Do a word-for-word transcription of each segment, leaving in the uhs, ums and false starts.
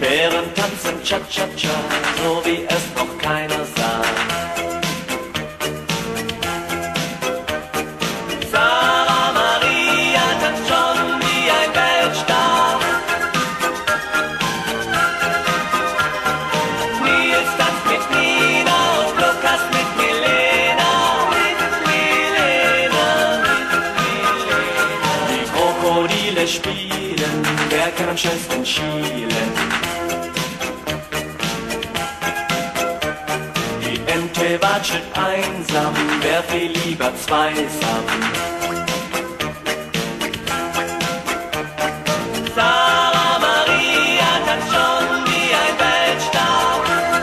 Bären tanzen Cha-Cha-Cha, so wie es noch keiner sah. Sarah Maria tanzt schon wie ein Weltstar. Nils tanzt mit Nina und Lukas mit Milena. Mit Milena, mit Milena. Die Krokodile spielen, wer kann am schönsten schielen? Ente watschelt einsam, wer viel lieber zweisam. Sarah Maria tanzt schon wie ein Weltstar.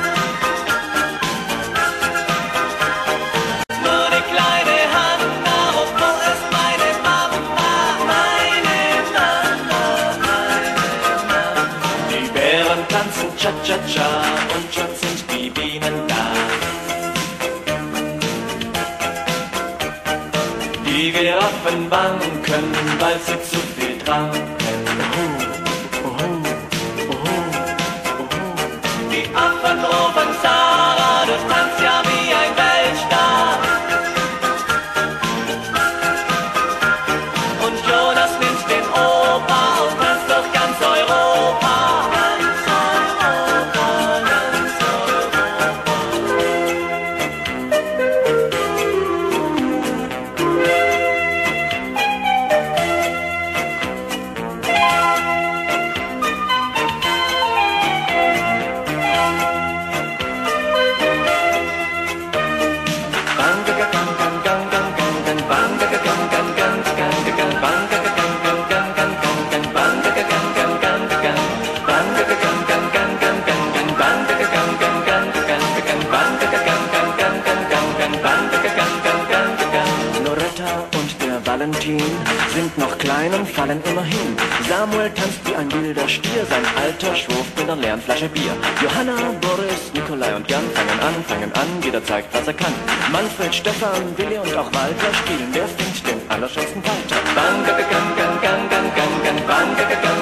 Nur die kleine Hanna, und wo ist meine Mama, meine Mama, meine Mama. Die Bären tanzen Cha-Cha-Cha und schon sind die Bienen da. Die Giraffen wanken, weil sie zu viel tranken. Oho, oho, oho, oho. Die Affen rufen Sarah, du tanzt ja wie ein Weltstar. Und Jonas nimmt den Opa und tanzt durch ganz Europa. Ganz Europa, ganz Europa. Loretta und der Valentin sind noch klein und fallen immer hin. Samuel tanzt wie ein wilder Stier, sein Alter schwurft mit einer leeren Flasche Bier. Johanna, Boris, Nikolai und Jan fangen an, fangen an, jeder zeigt, was er kann. Manfred, Stefan, Willi und auch Walter spielen, wer findet den allerschönsten Walter? Bang, gang, gang, gang, gang, gang, gang, bang, gang, gang.